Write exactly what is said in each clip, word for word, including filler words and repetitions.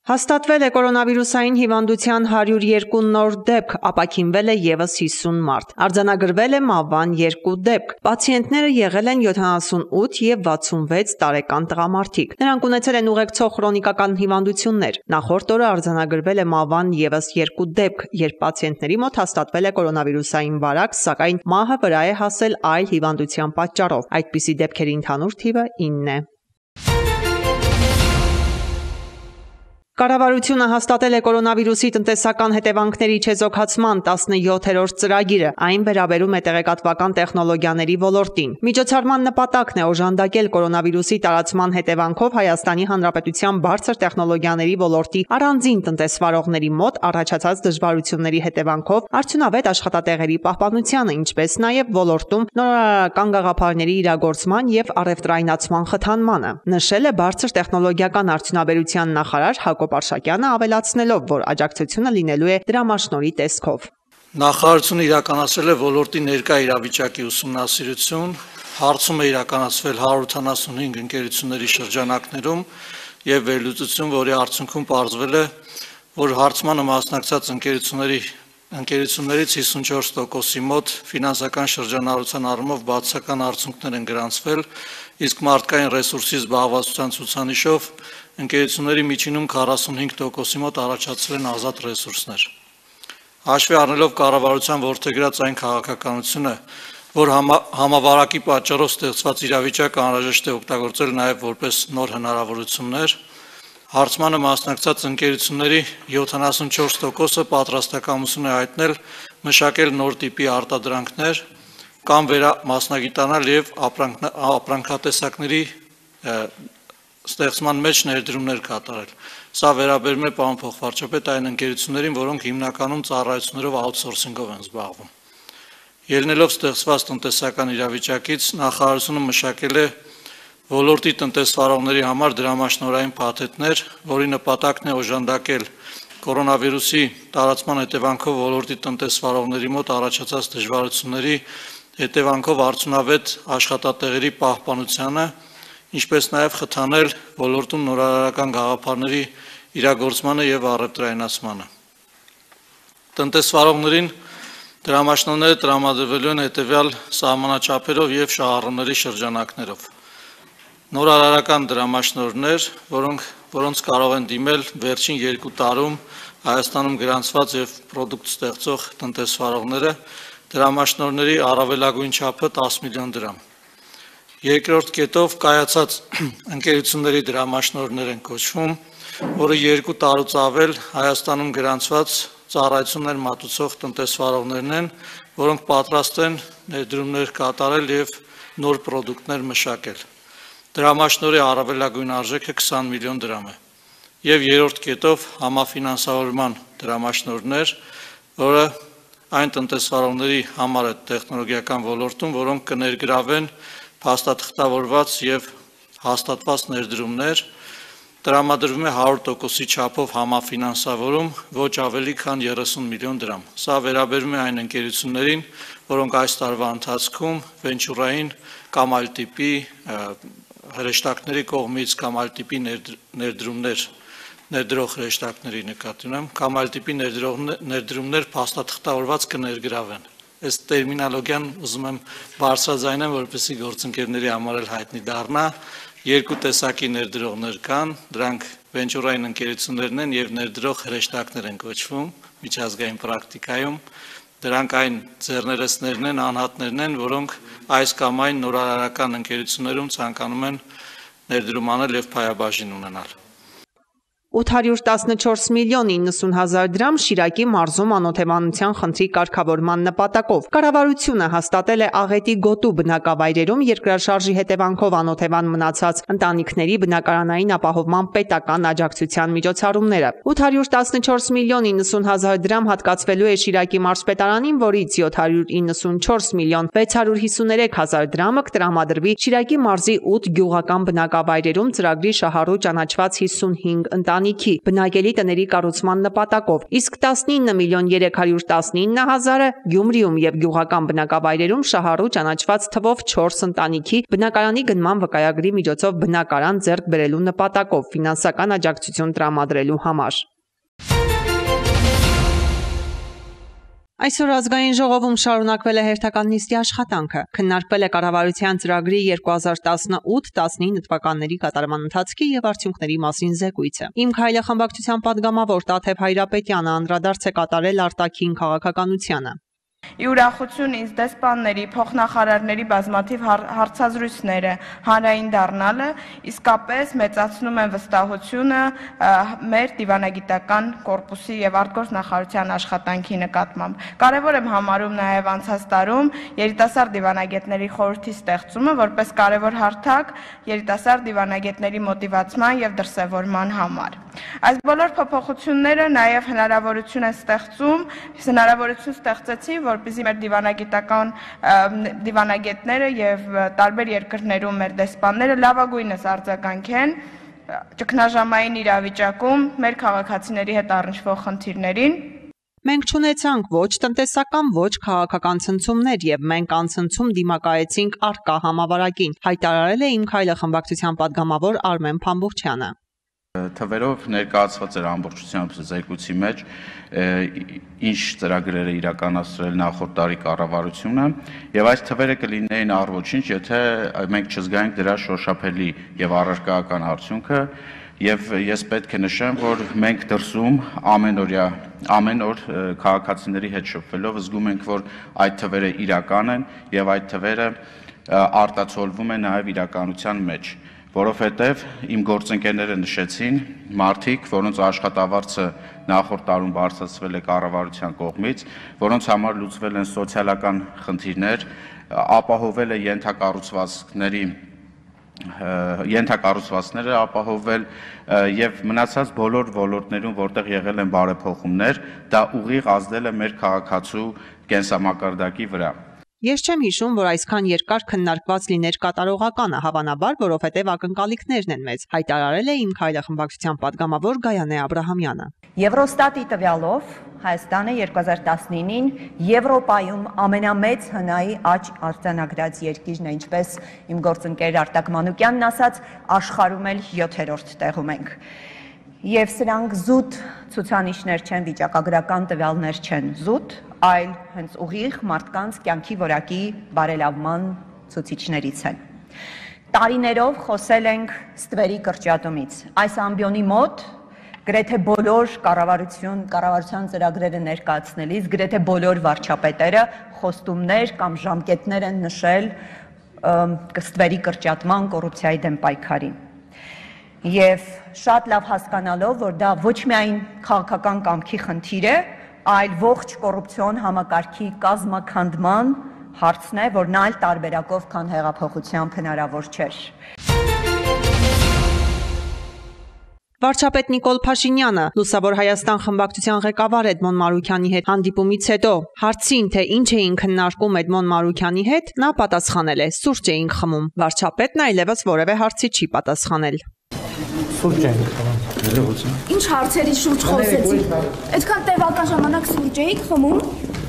Հաստատվել է կորոնավիրուսային հիվանդության հարյուր երկու նոր դեպք, ապաքինվել է ևս հիսուն մարդ։ Արձանագրվել է մահվան երկու դեպք։ Պացիենտները եղել են յոթանասունութ և վաթսունվեց տարեկան տղամարդիկ։ Նրանք ունեցել են ուղեկցող քրոնիկական հիվանդություններ։ Նախորդ օրը արձանագրվել է մահվան ևս երկու դեպք, երբ պացիենտների մոտ հաստատվել է կորոնավիրուսային վարակ, սակայն մահը վրա է հասել այլ հիվանդության պատճառով։ Այդպիսի դեպքերի ընդհանուր թիվը ինն է։ Կառավարությունը հաստատել է կորոնավիրուսի տնտեսական հետևանքների չեզոքացման տասնյոթերորդ ծրագիրը, այն վերաբերում է տեղեկատվական տեխնոլոգիաների ոլորտին։ Միջոցառման նպատակն է օժանդակել կորոնավիրուսի տարածման հետևանքով Հայաստանի Հանրապետության բարձր տեխնոլոգիաների ոլորտի առանձին տնտեսվարողների մոտ առաջացած դժվարությունների հետևանքով արդյունավետ աշխատատեղերի պահպանությանը, ինչպես նաև ոլորտում նորարարական գաղափարների իրագործման և առևտրայնացման խթանմանը, նշել է բարձր տեխնոլոգիական արդյունաբերության նախարար Հակոբ Արշակյանը, ավելացնելով, որ աջակցությունը լինելու է դրամաշնորհի տեսքով։ Նախարարությունը իրականացրել է ոլորտի ներկա իրավիճակի ուսումնասիրություն, հարցում է իրականացվել հարյուր ութանասունհինգ ընկերությունների շրջանակներում և վերլուծություն, որի արդյունքում պարզվել է, որ հարցմանը մասնակցած ընկերությունների ընկերություններից հիսունչորս տոկոսի մոտ ֆինանսական շրջանառության առումով բացասական արդյունքներ են գրանցվել, իսկ մարդկային ռեսուրսի զբաղվածության ցուցանիշով ընկերությունների միջինում քառասունհինգ տոկոսի մոտ առաջացել են ազատ ռեսուրսներ։ Հաշվի առնելով կառավարության որդեգրած այն քաղաքականությունը, որ համավարակի պատճառով ստեղծված իրավիճակը անհրաժեշտ է օգտագործել նաև որպես նոր հնարավորություններ, հարցմանը մասնակցած ընկերությունների յոթանասունչորս տոկոսը պատրաստակամություն է հայտնել մշակել նոր տիպի արտադրանքներ կամ վերամասնագիտանալ և ապրանքատեսակների ստեղծման մեջ ներդրումներ կատարել։ Սա վերաբերում է, պարոն փոխվարչապետ, այն ընկերություններին, որոնք հիմնականում ծառայություններով աութսորսինգով են զբաղվում։ Ելնելով ստեղծված տնտեսական իրավիճակից, նախարարությունը մշակել է ոլորտի տնտեսվարողների համար դրամաշնորհային փաթեթներ, որի նպատակն է օժանդակել կորոնավիրուսի տարածման հետևանքով ոլորտի տնտեսվարողների մոտ առաջացած դժվարությունների հետևանքով արդյունավետ աշխատատեղերի պահպանությանը, ինչպես նաև խթանել ոլորտում նորարարական գաղափարների իրագործմանը և առևտրայնացմանը։ Տնտեսվարողներին դրամաշնորհները տրամադրվելու են հետևյալ սահմանաչափերով և շահառուների շրջանակներով։ Նորարարական դրամաշնորհներ, որոնք, որոնց կարող են դիմել վերջին երկու տարում Հայաստանում գրանցված և պրոդուկտ ստեղծող տնտեսվարողները, դրամաշնորհների առավելագույն չափը տասը միլիոն դրամ։ Երկրորդ կետով կայացած ընկերությունների դրամաշնորհներ են կոչվում, որը երկու տարուց ավել Հայաստանում գրանցված ծառայություններ մատուցող տնտեսվարողներն են, որոնք պատրաստ են ներդրումներ կատարել և նոր պրոդուկտներ մշակել։ Դրամաշնորհի առավելագույն արժեքը քսան միլիոն դրամ է։ Եվ երրորդ կետով համաֆինանսավորման դրամաշնորհներ, որը այն տնտեսվարողների համար է տեխնոլոգիական ոլորտում, որոնք կներգրավեն փաստաթղթավորված և հաստատված ներդրումներ, տրամադրվում է հարյուր տոկոսի չափով համաֆինանսավորում, ոչ ավելի քան երեսուն միլիոն դրամ։ Սա վերաբերում է այն ընկերություններին, որոնք այս տարվա ընթացքում վենչուրային կամ այլ տիպի հրեշտակների կողմից կամ այլ տիպի ներդրումներ ներդրող հրեշտակների նկատի ունեմ, կամ այլ տիպի ներդրումներ փաստաթղթավորված կներգրավեն։ Այս տերմինոլոգիան ուզում եմ բարձրաձայնեմ, որպեսզի գործընկերների համար էլ հայտնի դառնա։ Երկու տեսակի ներդրողներ կան, դրանք վենչուրային ընկերություններն են և ներդրող հրեշտակներ են կոչվում միջազգային պրակտիկայում։ Դրանք այն ձեռներեցներն են, անհատներն են, որոնք այս կամ այն նորարարական ընկերություններում ցանկանում են ներդրում անել և փայաբաժին ունենալ։ ութ հարյուր տասնչորս միլիոն իննսուն հազար դրամ Շիրակի մարզում անօթևանության խնդրի կարգավորման նպատակով կառավարությունը հաստատել է Աղետի գոտու բնակավայրերում երկրաշարժի հետևանքով անօթևան մնացած ընտանիքների բնակարանային ապահովման պետական աջակցության միջոցառումները։ ութ հարյուր տասնչորս միլիոն իննսուն հազար դրամ հատկացվելու է Շիրակի մարզպետարանին, որից յոթ հարյուր իննսունչորս միլիոն վեց հարյուր հիսուներեք հազար դրամը կտրամադրվի Շիրակի մարզի ութ գյուղական բնակավայրերում ծրագրի շահառու ճանաչված հիսունհինգ ընտանիքներին։ ընտանիքի բնակելի տների կառուցման նպատակով, իսկ տասնինը միլիոն երեք հարյուր տասնինը հազարը Գյումրիում եւ գյուղական բնակավայրերում շահառու ճանաչված թվով չորս ընտանիքի բնակարանի գնման վկայագրի միջոցով բնակարան ձեռք բերելու նպատակով ֆինանսական աջակցություն տրամադրելու համար։ Այսօր ազգային ժողովում շարունակվել է հերթական նիստի աշխատանքը։ Քննարկվել է կառավարության ծրագրի երկու հազար տասնութ տասնինը թվականների կատարման ընթացքի եւ արդյունքների մասին զեկույցը։ Իմ քայլը խմբակցության падգամավոր Տաթև Հայրապետյանը անդրադարձ է կատարել արտաքին քաղաքականությանը։ Ի ուրախություն ինձ դեսպանների, փոխնախարարների բազմաթիվ հարցազրույցները հանրային դառնալը իսկապես մեծացնում են վստահությունը մեր դիվանագիտական կորպուսի եւ արտգործնախարարության աշխատանքի նկատմամբ։ Կարևոր եմ համարում նաեւ անցած տարում երիտասարդ դիվանագետների խորհրդի ստեղծումը որպես կարևոր հարթակ երիտասարդ դիվանագետների մոտիվացման եւ դրսեւորման համար։ Այս բոլոր փոփոխությունները նաեւ հնարավորություն են ստեղծում, հնարավորություն ստեղծեցին, որպեսզի մեր դիվանագիտական դիվանագետները եւ տարբեր երկրներում մեր դեսպանները լավագույնս արձագանքեն ճգնաժամային իրավիճակում մեր քաղաքացիների հետ առնչվող խնդիրներին։ Մենք չունեցանք ոչ տնտեսական, ոչ քաղաքական ցնցումներ եւ մենք անցնցում դիմակայեցինք արկա համավարակին, հայտարարել է Իմ քայլը խմբակցության падգամավոր Արմեն Փամբուխչյանը։ Թվերով ներկայացված էր ամբողջությամբ զեկույցի մեջ ինչ ծրագրեր է իրականացրել նախորդ տարի կառավարությունը եւ այս թվերը կլինեին առոչինչ, եթե մենք չզգայինք դրա շոշափելի եւ առարկայական արդյունքը եւ ես պետք է նշեմ, որ մենք դրսում ամենօրյա ամեն օր քաղաքացիների հետ շփվելով զգում ենք, որ այդ թվերը իրական են եւ այդ թվերը արտացոլվում են նաեւ իրականության մեջ, որովհետև իմ գործընկերները նշեցին մարդիկ, որոնց աշխատավարձը նախորդ տարում բարձրացվել է կառավարության կողմից, որոնց համար լուծվել են սոցիալական խնդիրներ, ապահովել է ենթակառուցվածքների ենթակառուցվածքները ապահովել եւ մնացած բոլոր ոլորտներում, որտեղ եղել են բարեփոխումներ, դա ուղիղ ազդել է մեր քաղաքացու կենսամակարդակի վրա։ Ես չեմ հիշում, որ այսքան երկար քննարկված լիներ կատարողականը, հավանաբար, որովհետև ակնկալիքներն են մեծ, հայտարարել է Իմ քայլը խմբակցության падգամավոր Գայանե Աբրահամյանը։ Եվրոստատի տվյալով Հայաստանը երկու հազար տասնինին Եվրոպայում ամենամեծ հնայի աճ արձանագրած երկիրն է, ինչպես իմ գործընկեր Արտակ Մանուկյանն ասաց, աշխարհում էլ յոթերորդ տեղում ենք։ Եվ սրանք զուտ ցուցանիշներ չեն, վիճակագրական տվյալներ չեն զուտ, այլ հենց ուղիղ մարդկանց կյանքի որակի բարելավման ցուցիչներից են։ Տարիներով խոսել ենք ստվերի կրճատումից։ Այս ամբիոնի մոտ գրեթե բոլոր կառավարություն, կառավարության ծրագրերը ներկայացնելիս, գրեթե բոլոր վարչապետերը խոստումներ կամ ժամկետներ են նշել ստվերի կրճատման, կոռուպցիայի դեմ պայքարի։ Եվ շատ լավ հասկանալով, որ դա ոչ միայն քաղաքական կամքի խնդիր է, այլ ողջ կոռուպցիոն համակարգի կազմաքանդման հարցն է, որն այլ տարբերակով, քան հեղափոխությամբ հնարավոր չէր։ Վարչապետ Նիկոլ Փաշինյանը Լուսավոր Հայաստան խմբակցության ղեկավար Էդմոն Մարուքյանի հետ հանդիպումից հետո հարցին, թե ինչ էին քննարկում Էդմոն Մարուքյանի հետ, նա պատասխանել է. «Սուրճ էինք խմում»։ Վարչապետն այլևս որևէ հարցի չի պատասխանել։ Սուրճ էինք խմում։ Ինչ հարցերի շուրջ խոսեցիք։ Այդքան տևական ժամանակ սուրճ էիք խմում։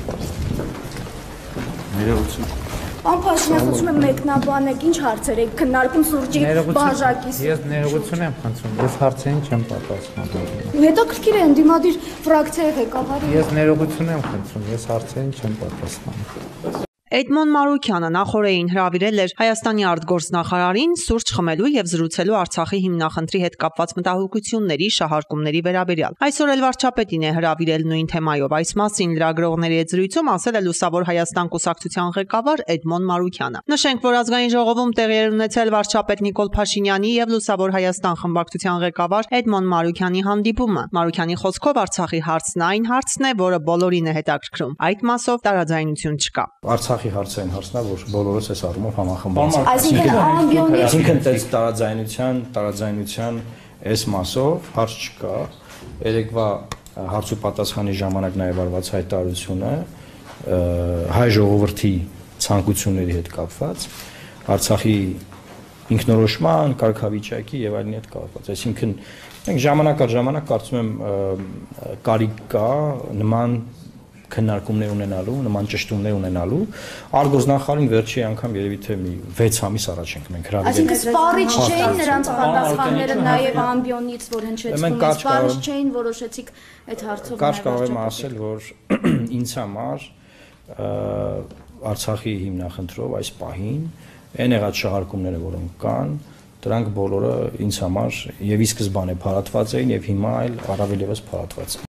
Ներողություն։ Պարոն Փաշինյան, խոսում եմ մեկնաբանեք, ինչ հարցեր եք քննարկում սուրճի բաժակից։ Ես ներողություն եմ խնդրում, ես հարցերին չեմ պատասխանում։ Ու հետաքրքիր է ընդդիմադիր ֆրակցիայի ղեկավարը։ Ես ներողություն եմ խնդրում, ես հարցերին չեմ պատասխանում։ Էդմոն Մարուքյանը նախորդին հրավիրել էր Հայաստանի արտգործնախարարին սուրճ խմելու եւ զրուցելու Արցախի հիմնախնդրի հետ կապված մտահոգությունների շահարկումների վերաբերյալ։ Այսօր էլ վարչապետին է հրավիրել նույն թեմայով։ Այս մասին լրագրողների հետ զրույցում ասել է Լուսավոր Հայաստան կուսակցության ղեկավար Էդմոն Մարուքյանը։ Նշենք, որ ազգային ժողովում տեղի էր ունեցել վարչապետ Նիկոլ Փաշինյանի եւ Լուսավոր Հայաստան խմբակցության ղեկավար Էդմոն Մարուքյանի հանդիպումը։ Մարուքյանի խոսքով Արցախի հարցն այն հարցն է, որը բոլորին է հետաքրքրում։ Այդ մասով տարաձայնություն չկա։ Արցախի հարցը այն հարցն է, որ բոլորս այս առումով համախմբված ենք։ Այսինքն ամբիոնի Այսինքն այս տարաձայնության, տարաձայնության այս մասով հարց չկա։ Երեկվա հարց ու պատասխանի ժամանակ նաև արված հայտարարությունը հայ ժողովրդի ցանկությունների հետ կապված Արցախի ինքնորոշման, կարգավիճակի եւ այլնի հետ կապված։ Այսինքն մենք ժամանակ առ ժամանակ կարծում եմ կարիք կա նման քննարկումներ ունենալու, նման ճշտումներ ունենալու, արգոզնախարարին վերջի անգամ երևի թե մի վեց ամիս առաջ ենք մենք հրավիրել։ Այսինքն սպառիչ չէին նրանց պատասխանները նաև ամբիոնից, որ հնչեցնում է, սպառիչ չէին, որոշեցիք այդ հարցով Կարճ կարող եմ ասել, որ ինձ համար Արցախի հիմնախնդրով այս պահին այն եղած շահարկումները, որոնք կան, դրանք բոլորը ինձ համար եւ ի սկզբանե փարատված էին եւ հիմա այլ առավել եւս փարատված են։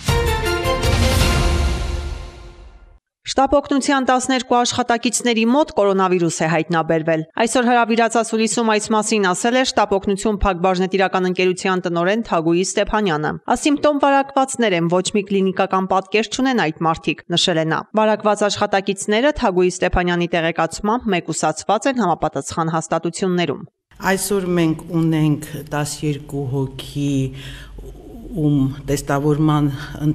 Շտապօգնության տասներկու աշխատակիցների մոտ կորոնավիրուս է հայտնաբերվել։ Այսօր հրավիրած ասուլիսում այս մասին ասել է Շտապօգնություն Փակ բաժնետիրական ընկերության տնօրեն Թագուհի Ստեփանյանը։ Ասիմպտոմ վարակվածներ են, ոչ մի կլինիկական պատկեր չունեն այդ մարդիկ, նշել է նա։ Վարակված աշխատակիցները Թագուհի Ստեփանյանի տեղեկացմամբ մեկուսացված են համապատասխան հաստատություններում։ Այսօր մենք ունենք տասներկու հոգի ում տեստավորման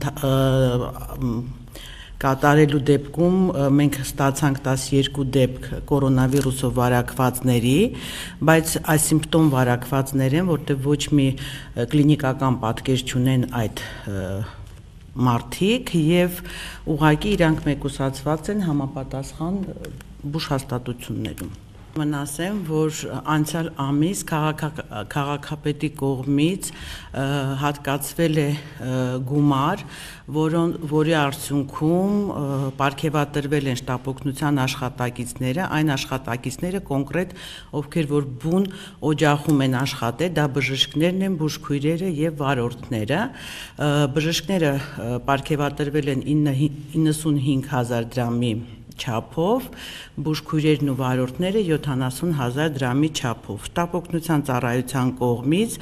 կատարելու դեպքում մենք ստացանք տասներկու դեպք կորոնավիրուսով վարակվածների, բայց ասիմպտոմ վարակվածներ են, որտեղ ոչ մի կլինիկական պատկեր չունեն այդ մարդիկ եւ ուղղակի իրանք մեկուսացված են համապատասխան բուժ հաստատություններում։ Մնասեմ, որ անցյալ ամիս քաղաքապետի կողմից հատկացվել է գումար, որի արդյունքում պարգևատրվել են շտապօգնության աշխատակիցները, այն աշխատակիցները կոնկրետ, ովքեր որ բուն օջախում են աշխատել, դա բժիշկներն են, բուժքույրերը եւ վարորդները։ Բժիշկները պարգևատրվել են իննսունհինգ հազար դրամի չափով, բուժքույրերն ու վարորդները յոթանասուն հազար դրամի չափով։ Շտապօգնության ծառայության կողմից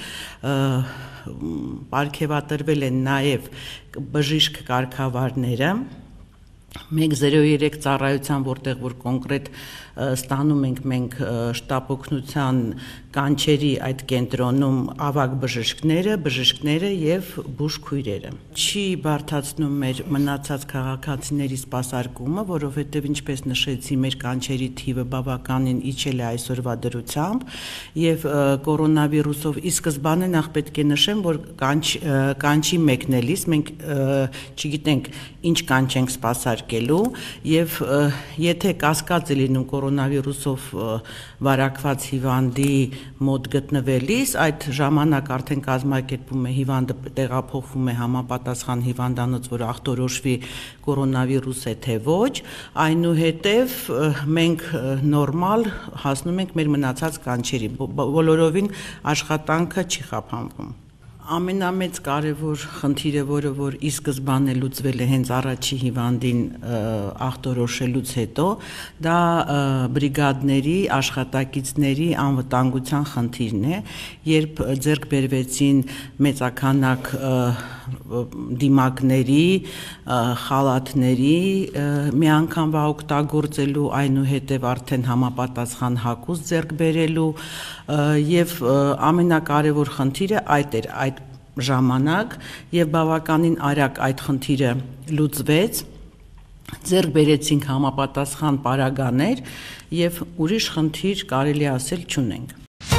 պարգևատրվել են նաև բժիշկ կարգավարները, մեկ զիրո երեք ծառայության, որտեղ որ կոնկրետ ստանում ենք մենք շտապօգնության կանչերի այդ կենտրոնում ավագ բժիշկները, բժիշկները եւ բուժքույրերը։ Չի բարդացնում մեր մնացած քաղաքացիների սպասարկումը, որովհետեւ ինչպես նշեցի, մեր կանչերի թիվը բավականին իջել է այսօրվա դրությամբ եւ կորոնավիրուսով ի սկզբանե նախ պետք է նշեմ, որ կանչ կանչի մեկնելիս մենք չգիտենք ինչ կանչ ենք սպասարկելու եւ եթե կասկած է լինում կորոնավիրուսով վարակված հիվանդի մոտ գտնվելիս, այդ ժամանակ արդեն կազմակերպվում է հիվանդը տեղափոխվում է համապատասխան հիվանդանոց, որ ախտորոշվի կորոնավիրուս է թե ոչ, այնուհետև մենք նորմալ հասնում ենք մեր մնացած կանչերի, բոլորովին աշխատանքը չի խափանվում։ Ամենամեծ կարևոր խնդիրը, որը որ ի սկզբանե լուծվել է հենց առաջի հիվանդին ախտորոշելուց հետո, դա բրիգադների, աշխատակիցների անվտանգության խնդիրն է, երբ ձեռք բերվեցին մեծաքանակ դիմակների, խալաթների միանգամվա օգտագործելու, այնուհետև արդեն համապատասխան հագուստ ձեռք բերելու եւ ամենակարևոր խնդիրը այդ էր, այդ ժամանակ եւ բավականին արագ այդ խնդիրը լուծվեց, ձեռք բերեցինք համապատասխան պարագաներ եւ ուրիշ խնդիր կարելի ասել չունենք։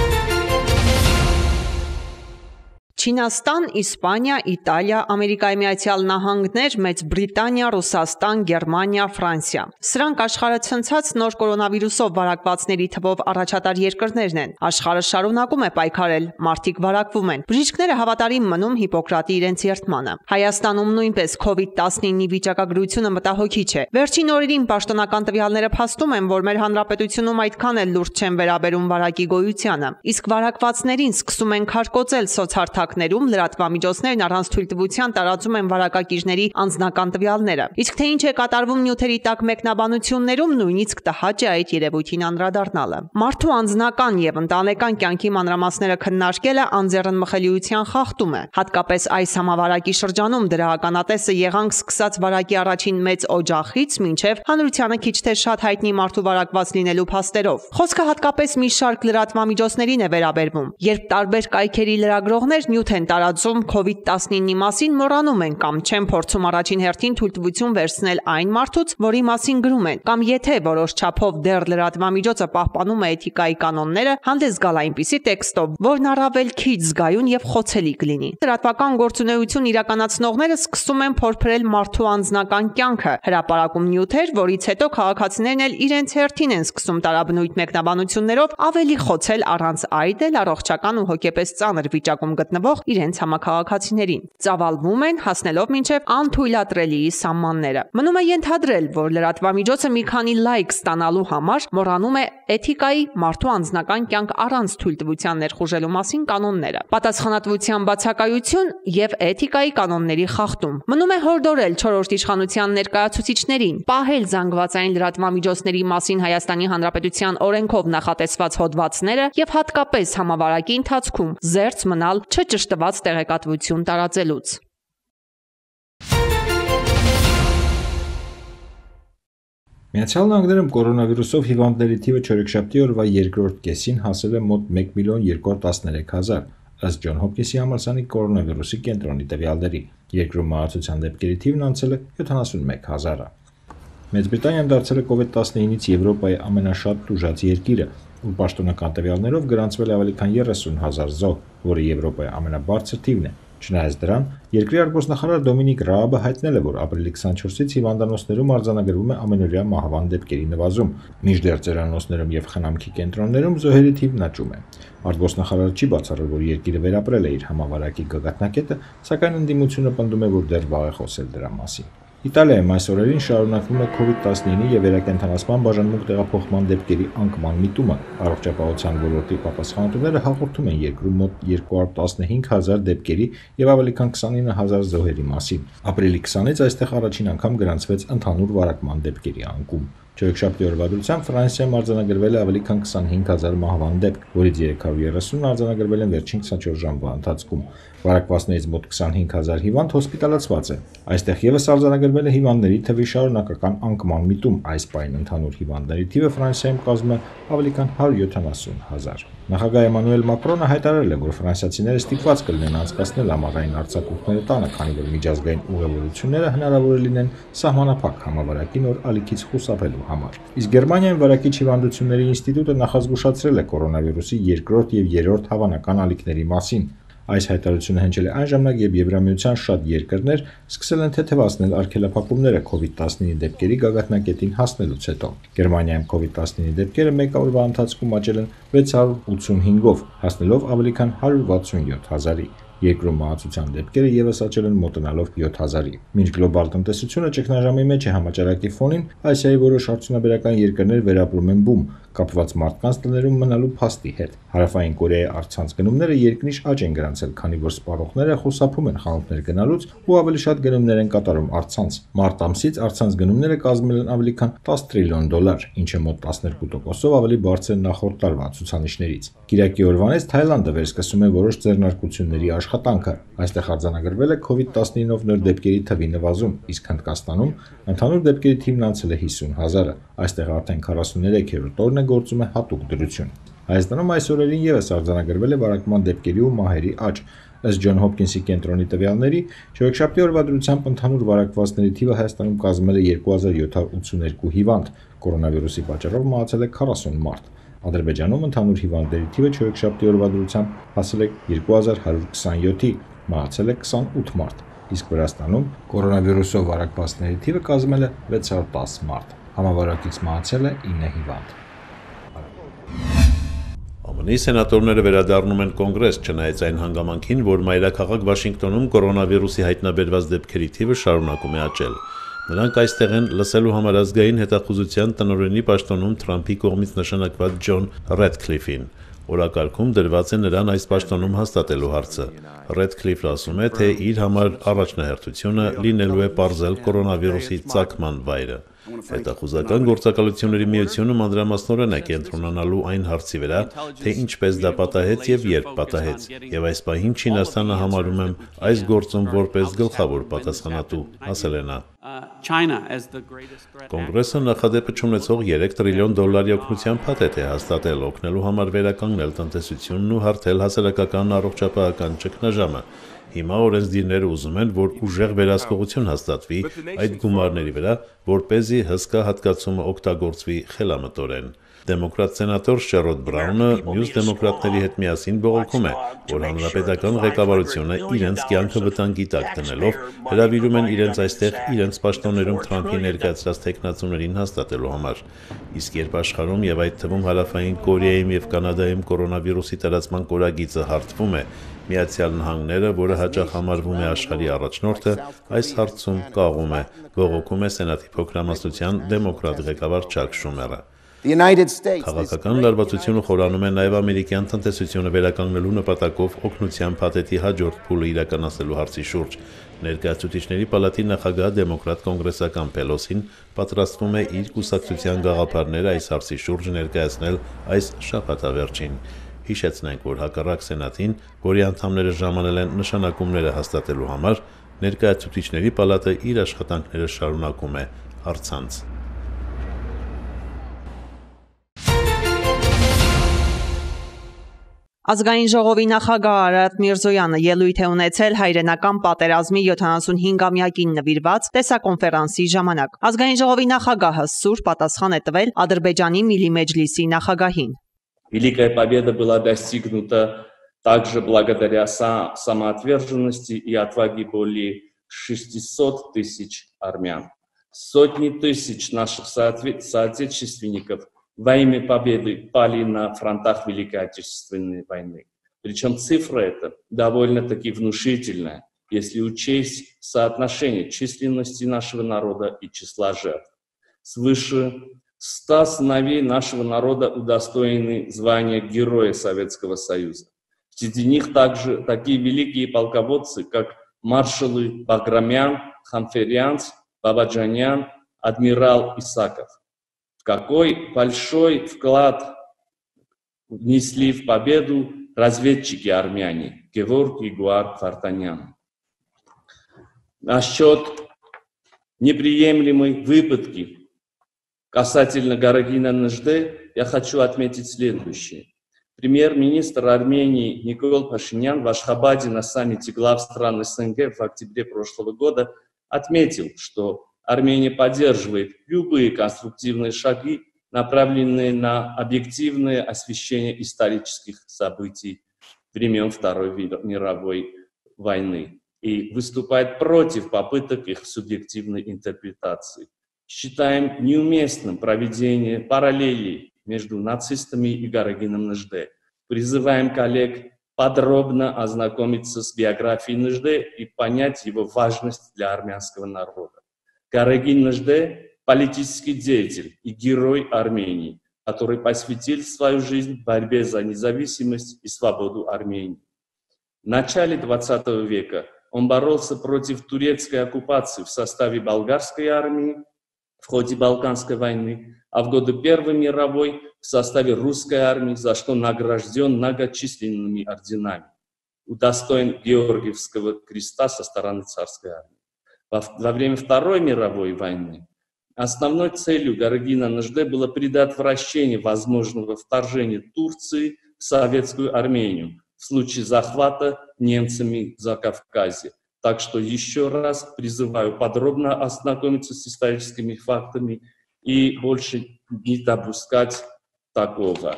Չինաստան, Իսպանիա, Իտալիա, Ամերիկայի Միացյալ Նահանգներ, Մեծ Բրիտանիա, Ռուսաստան, Գերմանիա, Ֆրանսիա։ Սրանք աշխարհը ցնցած նոր կորոնավիրուսով վարակվածների թվով առաջատար երկրներն են։ Աշխարհը շարունակում է պայքարել, մարդիկ վարակվում են։ Բժիշկները հավատարիմ մնում Հիպոկրատի իրենց երդմանը։ Հայաստանում նույնպես քովիդ տասնինի վիճակագրությունը մտահոգիչ է։ Վերջին օրերին պաշտոնական տվյալները փաստում են, որ մեր հանրապետությունում այդքան էլ լուրջ չեն վերաբերում վարակի գոյությանը։ Իսկ վարակվածներին սկսում են քարկոծել սոցհարթակներում, լրատվամիջոցներն առանց թույլտվության տարածում են վարակակիրների անձնական տվյալները։ Իսկ թե ինչ է կատարվում նյութերի տակ մեկնաբանություններում, նույնիսկ տհաճ է այդ երևույթին անդրադառնալը։ Մարդու անձնական եւ ընտանեկան կյանքի մանրամասները քննարկելը անձեռնմխելիության խախտում է։ Հատկապես այս համավարակի շրջանում դրա ականատեսը եղանք սկսած վարակի առաջին մեծ օջախից մինչև հանրությանը քիչ թե շատ հայտնի մարդու վարակված լինելու փաստերով։ Խոսքը հատկապես մի շարք լրատվամիջոցներին է վերաբերվում, երբ տարբեր կայքերի լրագրողներ նյութ նյութ են տարածում քովիդ տասնինի մասին, մոռանում են կամ չեն փորձում առաջին հերթին թույլտվություն վերցնել այն մարդուց, որի մասին գրում են, կամ եթե որոշ չափով դեռ լրատվամիջոցը պահպանում է էթիկայի կանոնները, հանդես գալ այնպիսի տեքստով, որն առավել քիչ զգայուն եւ խոցելի կլինի։ Լրատվական գործունեություն իրականացնողները սկսում են փորփրել մարդու անձնական կյանքը, հրապարակում նյութեր, որից հետո քաղաքացիներն էլ իրենց հերթին են սկսում տարաբնույթ մեկնաբանություններով ավելի խոցել առանց այդել առողջական ու հոգեպես ծանր վիճակում գտնվող իրենց համաքաղաքացիներին։ Ծավալվում են, հասնելով մինչև անթույլատրելիի սահմանները։ Մնում է ենթադրել, որ լրատվամիջոցը մի քանի լայք ստանալու համար մոռանում է էթիկայի, մարդու անձնական կյանք առանց թույլտվության ներխուժելու մասին կանոնները։ Պատասխանատվության բացակայություն եւ էթիկայի կանոնների խախտում։ Մնում է հորդորել չորրորդ իշխանության ներկայացուցիչներին պահել զանգվածային լրատվամիջոցների մասին Հայաստանի Հանրապետության օրենքով նախատեսված հոդվածները եւ հատկապես համավարակի ընթացքում զերծ մնալ չճշտված տեղեկատվություն տարածելուց։ Միացյալ Նահանգներում կորոնավիրուսով հիվանդների թիվը չորեքշաբթի օրվա երկրորդ կեսին հասել է մոտ մեկ միլիոն երկու հարյուր տասներեք հազար, ըստ Ջոն Հոփքինսի համալսարանի կորոնավիրուսի կենտրոնի տվյալների։ Երկրում մահացության դեպքերի թիվն անցել է յոթանասունմեկ հազարը։ Մեծ Բրիտանիան դարձել է կովիդ տասնինից Եվրոպայի ամենաշատ տուժած երկիրը, ու պաշտոնական տվյալներով գրանցվել է ավելի քան երեսուն հազար զոհ, որը Եվրոպայի ամենաբարձր թիվն է։ Չնայած դրան, երկրի արտգործնախարար Դոմինիկ Ռաաբը հայտնել է, որ ապրիլի քսանչորսից հիվանդանոցներում արձանագրվում է ամենօրյա մահվան դեպքերի նվազում, մինչդեռ ծերանոցներում եւ խնամքի կենտրոններում զոհերի թիվն աճում է։ Արտգործնախարարը չի բացառել, որ երկիրը վերապրել է իր համավարակի գագաթնակետը, սակայն ընդդիմությունը պնդում է, որ դեռ վաղ է խոսել դրա մասին։ Իտալիայում այս օրերին շարունակվում է կովիդ տասնինի եւ վերակենդանացման բաժանմունք տեղափոխման դեպքերի անկման միտումը։ Առողջապահության ոլորտի պատասխանատուները հաղորդում են երկրում մոտ երկու հարյուր տասնհինգ հազար դեպքերի եւ ավելի քան քսանինը հազար զոհերի մասին։ Ապրիլի քսանից այստեղ առաջին անգամ գրանցվեց ընդհանուր վարակման դեպքերի անկում։ Չորեքշաբթի օրվա դրությամբ Ֆրանսիայում արձանագրվել է ավելի քան քսանհինգ հազար մահվան դեպք, որից երեք հարյուր երեսունը արձանագրվել են վերջին քսանչորս ժամվա ընթացքում։ Վարակվածներից մոտ քսանհինգ հազար հիվանդ հոսպիտալացված է։ Այստեղ եւս արձանագրվել է հիվանդների թվի շարունակական անկման միտում։ Այս պահին ընդհանուր հիվանդների թիվը Ֆրանսիայում կազմում է ավելի քան հարյուր յոթանասուն հազար։ Նախագահ Էմանուել Մակրոնը հայտարարել է, որ ֆրանսիացիները ստիպված կլինեն անցկացնել ամառային արձակուրդները տանը, քանի որ միջազգային ուղևորությունները հնարավոր է լինեն սահմանափակ համավարակի նոր ալիքից խուսափելու համար։ Իսկ Գերմանիայում վարակիչ հիվանդությունների ինստիտուտը նախազգուշացրել է կորոնավիրուսի երկրորդ եւ երրորդ հավանական ալիքների մասին։ Այս հայտարարությունը հնչել է այն ժամանակ, երբ Եվրամիության շատ երկրներ սկսել են թեթևացնել արգելափակումները կովիդ տասնինի դեպքերի գագաթնակետին հասնելուց հետո։ Գերմանիայում կովիդ տասնինի դեպքերը մեկ օրվա ընթացքում աճել են վեց հարյուր ութսունհինգով, հասնելով ավելի քան հարյուր վաթսունյոթ հազարի։ Երկրում մահացության դեպքերը եւս աճել են մոտենալով յոթ հազարի։ Մինչ գլոբալ տնտեսությունը ճգնաժամի մեջ է համաճարակի ֆոնին, Ասիայի որոշ արդյունաբերական երկրներ վերապրում են բում, կապված մարդկանց տներում մնալու փաստի հետ։ Հարավային Կորեայի առցանց գնումները երկնիշ աճ են գրանցել, քանի որ սպառողները խուսափում են խանութներ գնալուց ու ավելի շատ գնումներ են կատարում առցանց։ Մարտ ամսից առցանց գնումները կազմել են ավելի քան տասը տրիլիոն դոլար, ինչը մոտ տասներկու տոկոսով ավելի բարձր է նախորդ տարվա ցուցանիշներից։ Կիրակի օրվանից Թայլանդը վերսկսում է որոշ ձեռնարկությունների աշխատանքը։ Այստեղ արձանագրվել է կովիդ տասնինով նոր դեպքերի թվի նվազում, իսկ Հնդկաստանում ընդհանուր դեպքերի թիվն անցել է հիսուն հազարը։ Այստեղ արդեն քառասուներեք-րդ օրն է գործում է հատուկ դրություն։ Հայաստանում այս օրերին եւս արձանագրվել է վարակման դեպքերի ու մահերի աճ։ Ըստ Ջոն Հոփքինսի կենտրոնի տվյալների, չորեքշաբթի օրվա դրությամբ ընդհանուր վարակվածների թիվը Հայաստանում կազմել է երկու հազար յոթ հարյուր ութսուներկու հիվանդ, կորոնավիրուսի պատճառով մահացել է քառասուն մարդ։ Ադրբեջանում ընդհանուր հիվանդների թիվը չորեքշաբթի օրվա դրությամբ հասել է երկու հազար հարյուր քսանյոթի, մահացել է քսանութ մարդ, իսկ Վրաստանում կորոնավիրուսով վարակվածների թիվը կազմել է վեց հարյուր տասը մարդ։ Համավարակից մահացել է ինը հիվանդ։ ԱՄՆ-ի սենատորները վերադառնում են կոնգրես, չնայած այն հանգամանքին, որ մայրաքաղաք Վաշինգտոնում կորոնավիրուսի հայտնաբերված դեպքերի թիվը շարունակում է աճել։ Նրանք այստեղ են լսելու համար ազգային հետախուզության տնօրենի պաշտոնում Թրամփի կողմից նշանակված Ջոն Ռեդքլիֆին։ Օրակարգում դրված է նրան այս պաշտոնում հաստատելու հարցը։ Ռեդքլիֆը ասում է, թե իր համար առաջնահերթությունը լինելու է պարզել կորոնավիրուսի ծագման վայրը։ Հետախուզական գործակալությունների միությունը մանրամասնորեն է կենտրոնանալու այն հարցի վրա, թե ինչպես դա պատահեց եւ երբ պատահեց, եւ այս պահին Չինաստանը համարում եմ այս գործում որպես գլխավոր պատասխանատու, ասել է նա։ Կոնգրեսը նախադեպը չունեցող երեք տրիլիոն դոլարի օգնության փաթեթ է հաստատել օգնելու համար վերականգնել տնտեսությունն ու հարթել հասարակական առողջապահական ճգնաժամը։ Հիմա օրենսդիրները ուզում են, որ ուժեղ վերահսկողություն հաստատվի այդ գումարների վրա, որպեսզի հսկա հատկացումը օգտագործվի խելամտորեն։ Դեմոկրատ սենատոր Շերոդ Բրաունը մյուս դեմոկրատների հետ միասին բողոքում է, որ հանրապետական ղեկավարությունը իրենց կյանքը վտանգի տակ դնելով հրավիրում են իրենց այստեղ իրենց պաշտոններում Թրամփի ներկայացրած թեկնածուներին հաստատելու համար։ Իսկ երբ աշխարհում եւ այդ թվում Հարավային Կորեայում եւ Կանադայում կորոնավիրուսի տարածման կորագիծը հարթվում է, Միացյալ Նահանգները, որը հաճախ համարվում է աշխարհի առաջնորդը, այս հարցում կաղում է, բողոքում է Սենատի փոքրամասնության դեմոկրատ ղեկավար Չակ Շումերը։ Քաղաքական լարվածությունը խորանում է նաև ամերիկյան տնտեսությունը վերականգնելու նպատակով օգնության փաթեթի հաջորդ փուլը իրականացնելու հարցի շուրջ։ Ներկայացուցիչների պալատի նախագահ դեմոկրատ կոնգրեսական Պելոսին պատրաստվում է իր կուսակցության գաղափարները այս հարցի շուրջ ներկայացնել այս շաբաթավերջին։ Հիշեցնենք, որ հակառակ Սենատին, որի անդամները ժամանել են նշանակումները հաստատելու համար, ներկայացուցիչների պալատը իր աշխատանքները շարունակում է առցանց։ Ազգային ժողովի նախագահ Արարատ Միրզոյանը ելույթ է ունեցել հայրենական պատերազմի յոթանասունհինգամյակին նվիրված տեսակոնֆերանսի ժամանակ։ Ազգային ժողովի նախագահը սուր պատասխան է տվել Ադրբեջանի Միլի Մեջլիսի նախագահին։ Великая победа была достигнута также благодаря самоотверженности и отваге более шестисот тысяч армян. Сотни тысяч наших соотечественников во имя победы пали на фронтах Великой Отечественной войны. Причем цифра эта довольно-таки внушительная, если учесть соотношение численности нашего народа и числа жертв. Свыше ста сыновей нашего народа удостоены звания Героя Советского Союза. Среди них также такие великие полководцы, как маршалы Баграмян, Ханферянц, Бабаджанян, адмирал Исаков. Какой большой вклад внесли в победу разведчики армяне Геворг и Гуар Фартанян. Насчет неприемлемой выпадки касательно Гарагина Нажде я хочу отметить следующее. Премьер-министр Армении Никол Пашинян в Ашхабаде на саммите глав стран СНГ в октябре прошлого года отметил, что Армения поддерживает любые конструктивные шаги, направленные на объективное освещение исторических событий времен Второй мировой войны и выступает против попыток их субъективной интерпретации. Считаем неуместным проведение параллелей между нацистами и Гарагином Нажде. Призываем коллег подробно ознакомиться с биографией Нажде и понять его важность для армянского народа. Гарагин Нажде – политический деятель и герой Армении, который посвятил свою жизнь борьбе за независимость и свободу Армении. В начале двадцатого века он боролся против турецкой оккупации в составе болгарской армии в ходе Балканской войны, а в годы Первой мировой в составе русской армии, за что награжден многочисленными орденами, удостоен Георгиевского креста со стороны царской армии. Во, во время Второй мировой войны основной целью Гарагина Нажде было предотвращение возможного вторжения Турции в советскую Армению в случае захвата немцами Закавказья. Так что еще раз призываю подробно ознакомиться с историческими фактами и больше не допускать такого.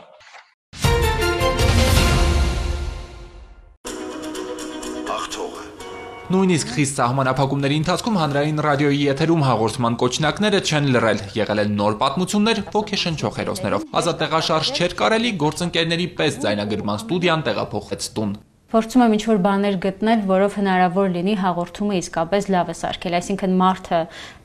Նույնիսկ խիստ սահմանափակումների ընթացքում հանրային ռադիոյի եթերում հաղորդման կոչնակները չեն լռել, եղել են նոր պատմություններ ոգեշնչող հերոսներով։ Ազատ տեղաշարժ չէր կարելի, գործընկերների պես ձայնագրման ստուդիան տեղափոխվեց տուն։ Փորձում եմ ինչ-որ բաներ գտնել, որով հնարավոր լինի հաղորդումը իսկապես լավ սարքել, այսինքն մարդը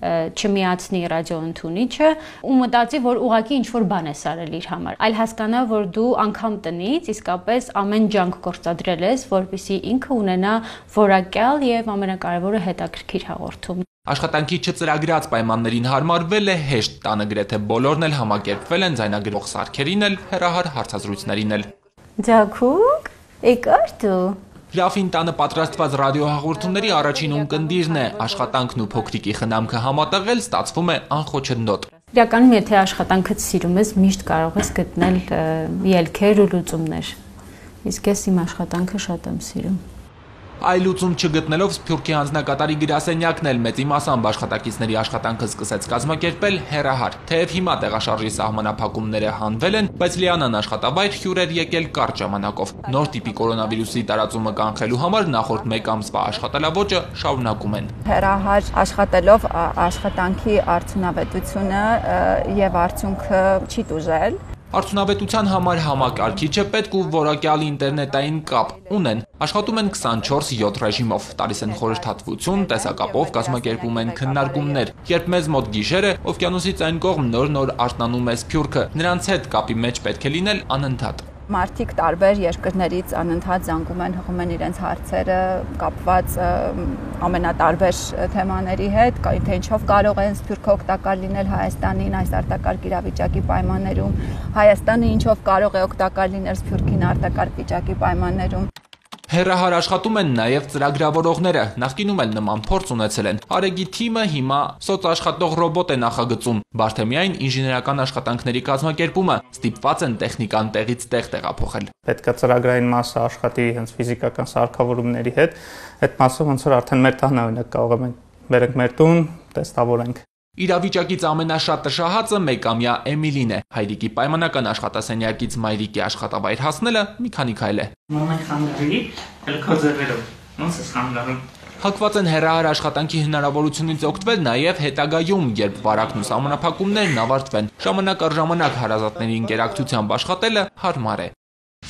չմիացնի ռադիոընդունիչը ու մտածի, որ ուղղակի ինչ-որ բան է սարել իր համար, այլ հասկանա, որ դու անգամ տնից իսկապես ամեն ջանք գործադրել ես, որպեսզի ինքը ունենա որակյալ եւ ամենակարևորը հետաքրքիր հաղորդում։ Աշխատանքի չծրագրած պայմաններին հարմարվել է հեշտ, տանը գրեթե բոլորն էլ համակերպվել են ձայնագրող սարքերին էլ, հեռահար հարցազրույցներին էլ։ Ջակուկ, եկար դու։ Ռաֆին տանը պատրաստված ռադիոհաղորդումների առաջին ունկնդիրն է, աշխատանքն ու փոքրիկի խնամքը համատեղել ստացվում է անխոչնդոտ։ Իրականում, եթե աշխատանքդ սիրում ես, միշտ կարող ես գտնել ելքեր ու լուծումներ։ Իսկ ես իմ աշխատանքը շատ եմ սիրում։ Այլ լուծում չգտնելով Սփյուռքի հանձնակատարի գրասենյակն էլ մեծ իմասամբ աշխատակիցների աշխատանքը սկսեց կազմակերպել հեռահար։ Թեև հիմա տեղաշարժի սահմանափակումները հանվել են, բայց Լիանան աշխատավայր հյուր էր եկել կարճ ժամանակով։ Նոր տիպի կորոնավիրուսի տարածումը կանխելու համար նախորդ մեկ ամսվա աշխատելավոճը շարունակում են։ Հեռահար աշխատելով աշխատանքի արդյունավետությունը եւ արդյունքը չի տուժել։ Արդյունավետության համար համակարգիչ է պետք ու որակյալ ինտերնետային կապ ունեն։ Աշխատում են քսանչորս յոթ ռեժիմով, տալիս են խորհրդատվություն, տեսակապով կազմակերպում են քննարկումներ։ Երբ մեզ մոտ գիշերը, օվկիանոսից այն կողմ նոր-նոր արթնանում է Սփյուռքը, նրանց հետ կապի մեջ պետք է լինել անընդհատ։ Մարդիկ տարբեր երկրներից անընդհատ զանգում են, հղում են իրենց հարցերը կապված ամենատարբեր թեմաների հետ, թե ինչով կարող են Սփյուռքը օգտակար լինել Հայաստանին այս արտակարգ իրավիճակի պայմաններում, Հայաստանը ինչով կարող է օգտակար լինել Սփյուռքին արտակարգ վիճակի պայմաններում։ Հեռահար աշխատում են նաև ծրագրավորողները, նախկինում էլ նման փորձ ունեցել են։ Արեգի թիմը հիմա սոցաշխատող ռոբոտ է նախագծում, բարդեմիայն ինժեներական աշխատանքների կազմակերպումը, ստիպված են տեխնիկան տեղից տեղ տեղափոխել։ Պետք է ծրագրային մասը աշխատի հենց ֆիզիկական սարքավորումների հետ, այդ մասը ոնց որ արդեն մեր տանը օրինակ կարող ենք բերենք մեր տուն, տեստավորենք։ Իրավիճակից ամենաշատ տշահածը մեկամյա Էմիլին է։ Հայրիկի պայմանական աշխատասենյակից մայրիկի աշխատավայր հասնելը մի քանի քայլ է։ Մամա խանգարի, էլ քո ձեռերով։ Ոնց ես խանգարում։ Հակված են հեռահար աշխատանքի հնարավորությունից օգտվել նաև հետագայում, երբ վարակն ու սահմանափակումներն ավարտվեն։ Ժամանակ առ ժամանակ հարազատների ինտերակցիությամբ աշխատելը հարմար է։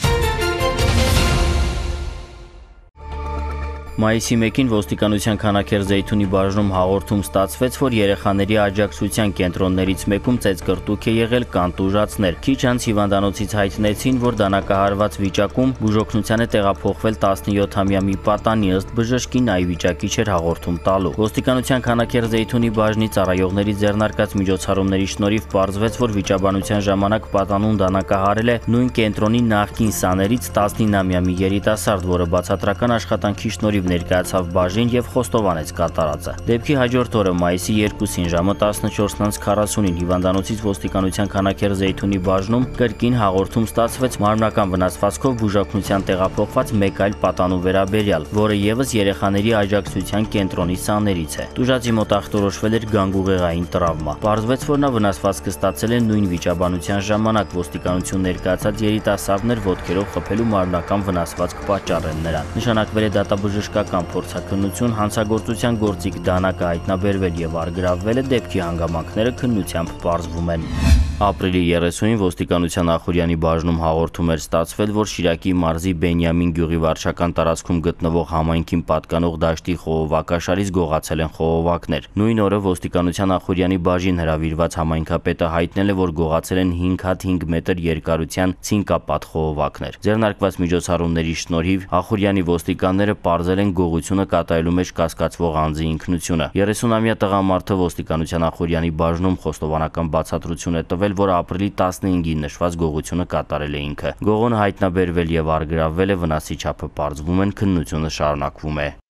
Մայիսի մեկին ոստիկանության Քանաքեռ Զեյթունի բաժնում հաղորդում ստացվեց, որ երեխաների աջակցության կենտրոններից մեկում ծեծկռտուք է եղել կանտուժացներ։ Քիչ անց հիվանդանոցից հայտնեցին, որ դանակահարված վիճակում բուժօգնության է տեղափոխվել տասնյոթամյա մի պատանի, ըստ բժշկին այ վիճակի չէր հաղորդում տալու։ Ոստիկանության Քանաքեռ Զեյթունի բաժնի ծառայողների ձեռնարկած միջոցառումների շնորհիվ պարզվեց, որ վիճաբանության ժամանակ պատանուն դանակահարել է նույն կենտրոնի նախկին սաներից տասնինամյա մի երիտասարդ, որը բացատրական աշխատանքի շնորհիվ ներկայացավ բաժին եւ խոստովանեց կատարածը։ Դեպքի հաջորդ օրը մայիսի երկուսին ժամը տասնչորսն քառասունին հիվանդանոցից ոստիկանության Քանաքեռ Զեյթունի բաժնում կրկին հաղորդում ստացվեց մարմնական վնասվածքով բուժօգնության տեղափոխված մեկ այլ պատանու վերաբերյալ, որը եւս երեխաների աջակցության կենտրոնի սաներից է։ Տուժածի մոտ ախտորոշվել էր գանգուղեղային տրավմա։ Պարզվեց, որ նա վնասվածքը ստացել է նույն վիճաբանության ժամանակ, ոստիկանություն ներկայացած երիտասարդն էր ոտքերով խփելու մարմնական վնասվածք պատճառել նրան։ Նշանակվել է դատաբժշկական փորձաքննություն, հանցագործության գործիք դանակը հայտնաբերվել եւ առգրավվել է, դեպքի հանգամանքները քննությամբ պարզվում են։ Ապրիլի երեսունին ոստիկանության Ախուրյանի բաժնում հաղորդում էր ստացվել, որ Շիրակի մարզի Բենյամին գյուղի վարչական տարածքում գտնվող համայնքին պատկանող դաշտի խողովակաշարից գողացել են խողովակներ։ Նույն օրը ոստիկանության Ախուրյանի բաժին հրավիրված համայնքապետը հայտնել է, որ գողացել են հինգ հատ հինգ մետր երկարության ցինկապատ խողովակներ։ Ձեռնարկված միջոցառումների շնորհիվ Ախուրյանի ոստիկանները պարզել են գողությունը կատարելու մեջ կասկածվող անձի ինքնությունը։ երեսունամյա տղամարդը ոստիկանության Ախուրյանի բաժնում խոստովանական բացատրություն է տվել, որ ապրիլի տասնհինգին նշված գողությունը կատարել է ինքը։ Գողոնը հայտնաբերվել եւ առգրավվել է, վնասի չափը պարզվում են, քննությունը շարունակվում է։